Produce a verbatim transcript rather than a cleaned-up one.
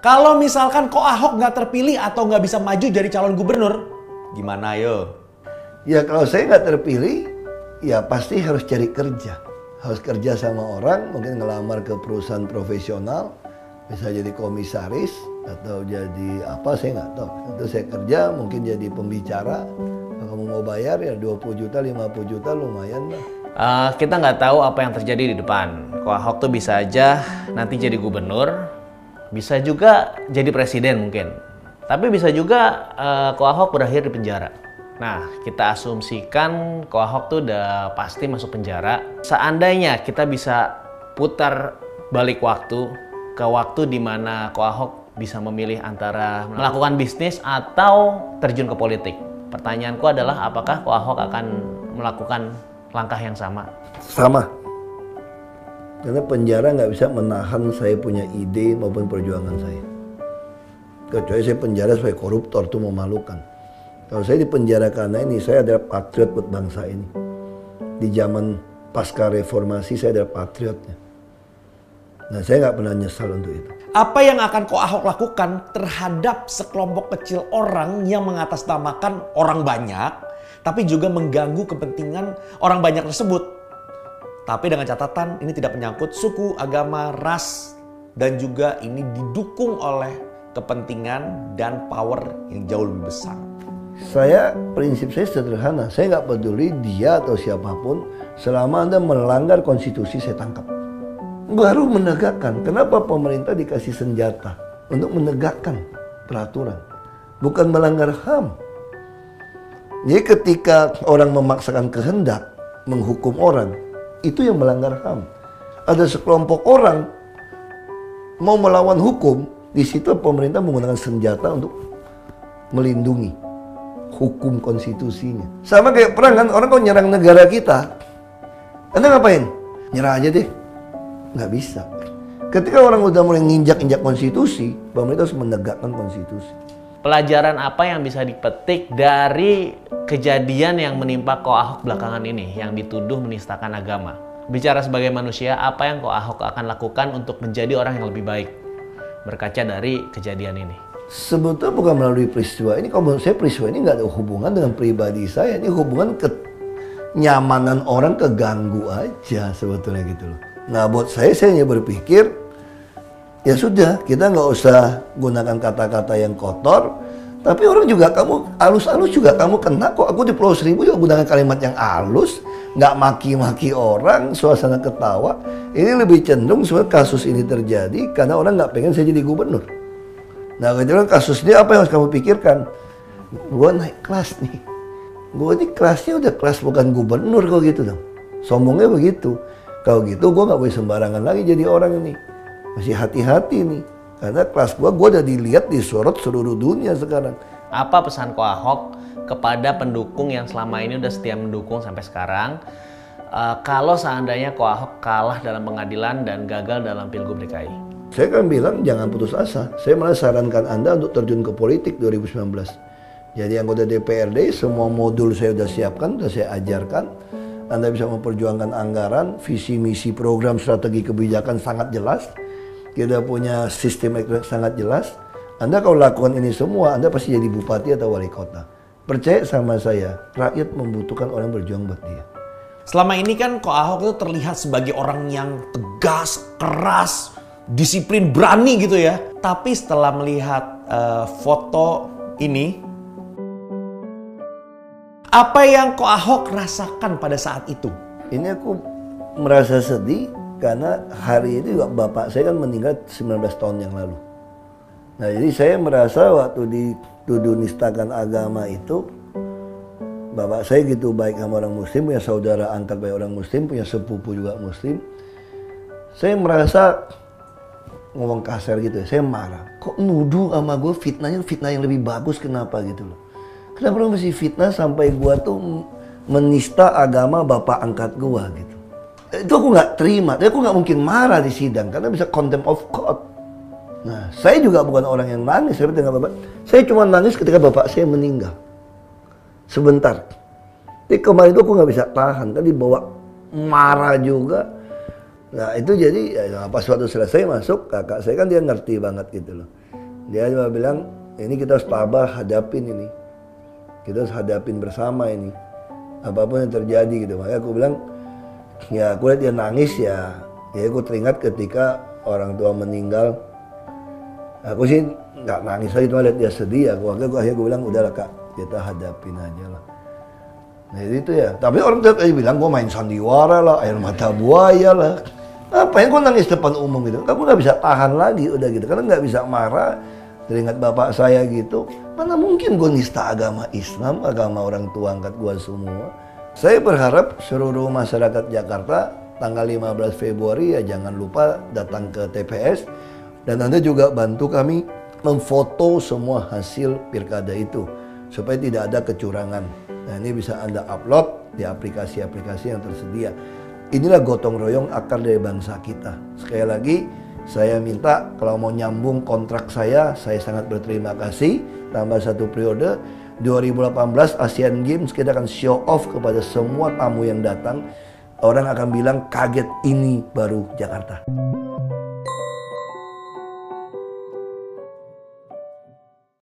Kalau misalkan kok Ahok nggak terpilih atau nggak bisa maju jadi calon gubernur, gimana yo? Ya kalau saya nggak terpilih, ya pasti harus cari kerja. Harus kerja sama orang, mungkin ngelamar ke perusahaan profesional, bisa jadi komisaris atau jadi apa saya nggak tahu. Itu saya kerja, mungkin jadi pembicara. Kalau kamu mau bayar ya dua puluh juta, lima puluh juta lumayan lah. Uh, kita nggak tahu apa yang terjadi di depan. Ko Ahok tuh bisa aja nanti jadi gubernur, bisa juga jadi presiden mungkin. Tapi bisa juga uh, Ko Ahok berakhir di penjara. Nah, kita asumsikan Ko Ahok tuh udah pasti masuk penjara. Seandainya kita bisa putar balik waktu ke waktu di mana Ko Ahok bisa memilih antara melakukan bisnis atau terjun ke politik. Pertanyaanku adalah apakah Ko Ahok akan melakukan langkah yang sama? Sama. Karena penjara nggak bisa menahan saya punya ide maupun perjuangan saya. Kecuali saya penjara sebagai koruptor, itu memalukan. Kalau saya di penjara karena ini, saya adalah patriot buat bangsa ini. Di zaman pasca reformasi, saya adalah patriotnya. Nah, saya nggak pernah nyesal untuk itu. Apa yang akan Ko Ahok lakukan terhadap sekelompok kecil orang yang mengatasnamakan orang banyak, tapi juga mengganggu kepentingan orang banyak tersebut? Tapi dengan catatan ini tidak menyangkut suku, agama, ras, dan juga ini didukung oleh kepentingan dan power yang jauh lebih besar. Saya, prinsip saya sederhana. Saya nggak peduli dia atau siapapun, selama Anda melanggar konstitusi saya tangkap. Baru menegakkan. Kenapa pemerintah dikasih senjata? Untuk menegakkan peraturan. Bukan melanggar H A M. Jadi ketika orang memaksakan kehendak menghukum orang, itu yang melanggar H A M. Ada sekelompok orang mau melawan hukum, di situ pemerintah menggunakan senjata untuk melindungi hukum konstitusinya. Sama kayak perang kan, orang kalau nyerang negara kita, Anda ngapain? Nyerah aja deh. Nggak bisa. Ketika orang udah mulai nginjak-injak konstitusi, pemerintah harus menegakkan konstitusi. Pelajaran apa yang bisa dipetik dari kejadian yang menimpa Ko Ahok belakangan ini, yang dituduh menistakan agama? Bicara sebagai manusia, apa yang Ko Ahok akan lakukan untuk menjadi orang yang lebih baik berkaca dari kejadian ini? Sebetulnya bukan melalui peristiwa ini. Kalau menurut saya peristiwa ini nggak ada hubungan dengan pribadi saya. Ini hubungan kenyamanan orang keganggu aja sebetulnya gitu loh. Nah buat saya, saya hanya berpikir, ya sudah, kita nggak usah gunakan kata-kata yang kotor. Tapi orang juga, kamu halus-halus juga kamu kena kok. Aku di Pulau Seribu juga gunakan kalimat yang halus, nggak maki-maki orang, suasana ketawa. Ini lebih cenderung sebenarnya kasus ini terjadi karena orang nggak pengen saya jadi gubernur. Nah kebetulan kasus ini apa yang harus kamu pikirkan? Gue naik kelas nih. Gue ini kelasnya udah kelas bukan gubernur kok gitu dong. Sombongnya begitu. Kalau gitu gue nggak boleh sembarangan lagi jadi orang ini. Masih hati-hati nih. Karena kelas gue, gue udah dilihat, disorot seluruh dunia sekarang. Apa pesan Ko Ahok kepada pendukung yang selama ini udah setia mendukung sampai sekarang? Uh, kalau seandainya Ko Ahok kalah dalam pengadilan dan gagal dalam Pilgub D K I? Saya kan bilang jangan putus asa. Saya malah sarankan Anda untuk terjun ke politik dua ribu sembilan belas. Jadi anggota D P R D, semua modul saya sudah siapkan, sudah saya ajarkan. Anda bisa memperjuangkan anggaran, visi misi program strategi kebijakan sangat jelas. Kita punya sistem elektronik sangat jelas. Anda kalau lakukan ini semua, Anda pasti jadi bupati atau wali kota. Percaya sama saya, rakyat membutuhkan orang berjuang buat dia. Selama ini kan Ko Ahok itu terlihat sebagai orang yang tegas, keras, disiplin, berani gitu ya. Tapi setelah melihat uh, foto ini, apa yang Ko Ahok rasakan pada saat itu? Ini aku merasa sedih karena hari itu juga bapak saya kan meninggal sembilan belas tahun yang lalu. Nah jadi saya merasa waktu dituduh nistakan agama itu, bapak saya gitu baik sama orang muslim, punya saudara angkat baik orang muslim, punya sepupu juga muslim. Saya merasa, ngomong kasar gitu ya, saya marah. Kok nuduh sama gue, fitnahnya fitnah yang lebih bagus, kenapa gitu loh. Kenapa lu mesti fitnah sampai gue tuh menista agama bapak angkat gue gitu. Itu aku nggak terima, tapi aku nggak mungkin marah di sidang karena bisa contempt of court. Nah, saya juga bukan orang yang nangis seperti dengan bapak. Saya cuma nangis ketika bapak saya meninggal. Sebentar. Tapi kemarin itu aku nggak bisa tahan, kan dibawa marah juga. Nah itu jadi ya, pas waktu selesai masuk kakak saya kan dia ngerti banget gitu loh. Dia cuma bilang, ini kita harus tabah hadapin ini. Kita harus hadapin bersama ini. Apapun yang terjadi gitu. Makanya aku bilang, ya aku lihat dia nangis ya. Ya aku teringat ketika orang tua meninggal. Aku sih nggak nangis lagi, cuma lihat dia sedih. Aku akhirnya aku, akhirnya aku bilang, udahlah kak, kita hadapin aja lah. Nah itu ya. Tapi orang tua aja bilang, gue main sandiwara lah, air mata buaya lah. Apa yang gue nangis depan umum gitu? Aku nggak bisa tahan lagi udah gitu. Karena nggak bisa marah. Teringat bapak saya gitu. Mana mungkin gue nista agama Islam, agama orang tua angkat gue semua. Saya berharap seluruh masyarakat Jakarta tanggal lima belas Februari ya jangan lupa datang ke T P S. Dan Anda juga bantu kami memfoto semua hasil pilkada itu supaya tidak ada kecurangan. Nah ini bisa Anda upload di aplikasi-aplikasi yang tersedia. Inilah gotong royong akar dari bangsa kita. Sekali lagi saya minta kalau mau nyambung kontrak saya, saya sangat berterima kasih. Tambah satu periode, dua ribu delapan belas Asian Games kita akan show off kepada semua tamu yang datang. Orang akan bilang kaget, ini baru Jakarta.